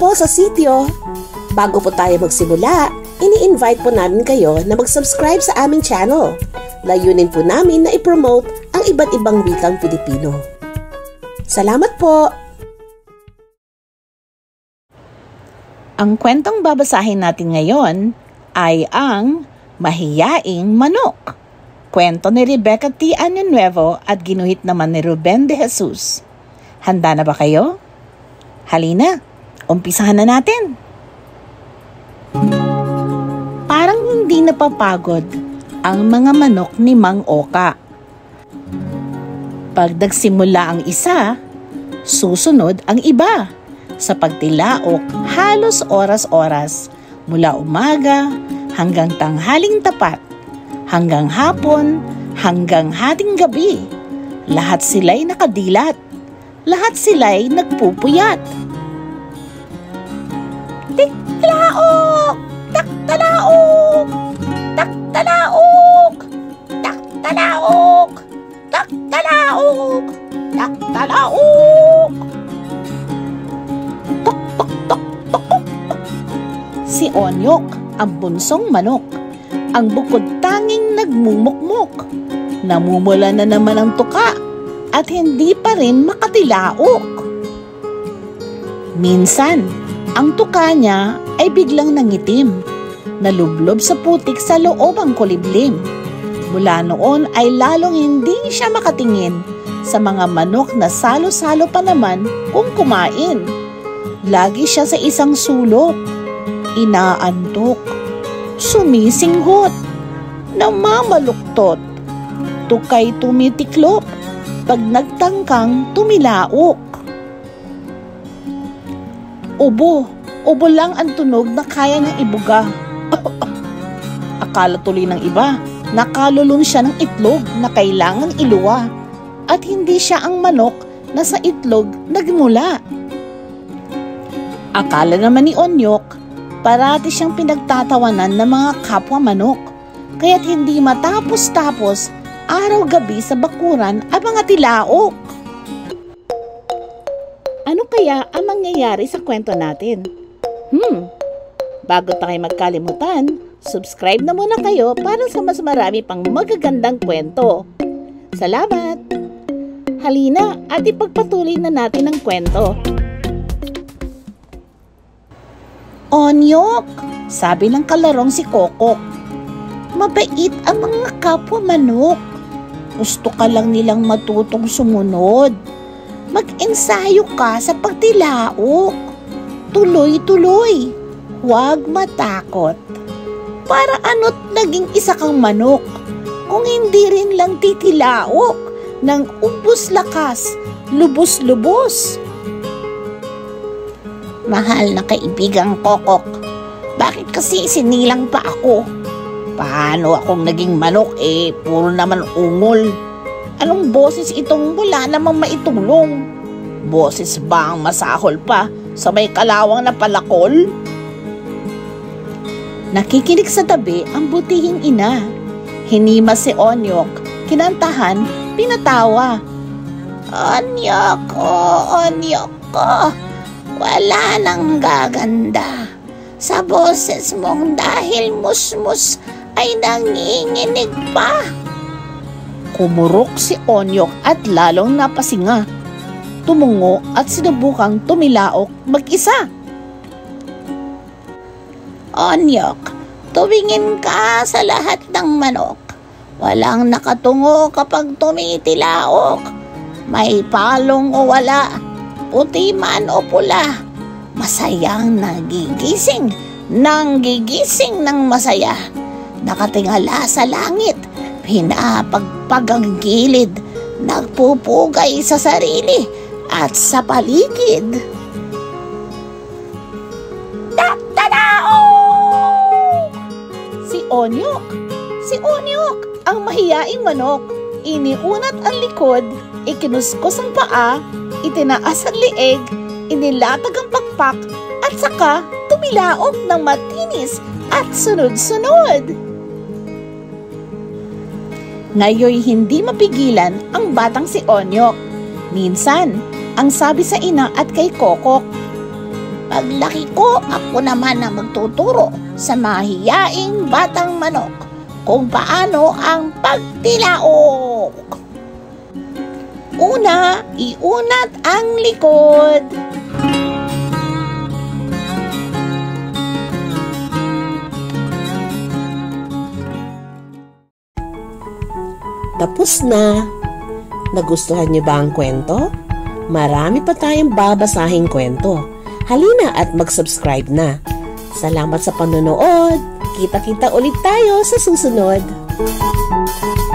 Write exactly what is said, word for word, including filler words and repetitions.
po sa Sitio. Bago po tayo magsimula, ini-invite po namin kayo na mag-subscribe sa aming channel. Layunin po namin na i-promote ang iba't ibang wikang Pilipino. Salamat po! Ang kwentong babasahin natin ngayon ay ang Mahiyaing Manok. Kwento ni Rebecca T. Año at ginuhit naman ni Ruben de Jesus. Handa na ba kayo? Halina, umpisahan na natin. Parang hindi napapagod ang mga manok ni Mang Oka. Pag nagsimula ang isa, susunod ang iba. Sa pagtilaok halos oras-oras mula umaga hanggang tanghaling tapat, hanggang hapon, hanggang hating gabi. Lahat sila'y nakadilat, lahat sila'y nagpupuyat. Tiktalaok! Taktalaok! Taktalaok! Taktalaok! Taktalaok! Taktalaok! Si Onyok, ang bunsong manok, ang bukod tanging nagmumukmok. Namumula na naman ang tuka at hindi pa rin makatilaok. Minsan, ang tuka niya ay biglang nangitim, nalublob sa putik sa loob ang kuliblim. Mula noon ay lalong hindi siya makatingin sa mga manok na salo-salo pa naman kung kumain. Lagi siya sa isang sulok, inaantok, sumisinggot, namamaluktot, tukay tumitiklop, pag nagtangkang tumilaok. Ubo, ubo lang ang tunog na kaya niyang ibuga. Akala tuloy ng iba, nakalulong siya ng itlog na kailangang iluwa at hindi siya ang manok na sa itlog nagmula. Akala naman ni Onyok, parati siyang pinagtatawanan ng mga kapwa manok, kaya't hindi matapos-tapos araw-gabi sa bakuran ang mga tilaok. Ano kaya ang mangyayari sa kwento natin? Hmm, bago tayo magkalimutan, subscribe na muna kayo para sa mas marami pang magagandang kwento. Salamat! Halina at ipagpatuloy na natin ang kwento. Onyok, sabi ng kalarong si Kokok, mabait ang mga kapwa manok. Gusto ka lang nilang matutong sumunod. Mag-ensayo ka sa pagtilaok. Tuloy-tuloy, huwag matakot. Para ano't naging isa kang manok kung hindi rin lang titilaok ng ubos lakas, lubos-lubos. Mahal na kaibigang Kokok, bakit kasi sinilang pa ako? Paano akong naging manok eh, puro naman ungol? Anong boses itong wala namang maitulong? Boses ba ang masahol pa sa may kalawang na palakol? Nakikinig sa tabi ang butihing ina. Hinima si Onyok, kinantahan, pinatawa. Onyok ko, Onyok ko, wala nang gaganda. Sa boses mong dahil musmus ay nanginginig pa. Kumurok si Onyok at lalong napasinga. Tumungo at sinubukang tumilaok mag-isa. Onyok, tumingin ka sa lahat ng manok. Walang nakatungo kapag tumitilaok. May palong o wala, puti man o pula, masayang nagigising, nanggigising ng masaya. Nakatingala sa langit, pinapagpag ang gilid, nagpupugay sa sarili at sa paligid. Taktalaok! Si Onyok, si Onyok, ang mahiyaing manok, iniunat ang likod, ikinuskos ang paa, itinaas ang lieg, inilatag ang pakpak, at saka tumilaok ng matinis at sunod-sunod. Ngayoy hindi mapigilan ang batang si Onyok. Minsan, ang sabi sa ina at kay Kokok, Paglaki ko, ako naman na magtuturo sa mahiyaing batang manok kung paano ang pagtilaok. Una, iunat ang likod. Tapos na. Nagustuhan niyo ba ang kwento? Marami pa tayong babasahing kwento. Halina at mag-subscribe na. Salamat sa panonood. Kita-kita ulit tayo sa susunod.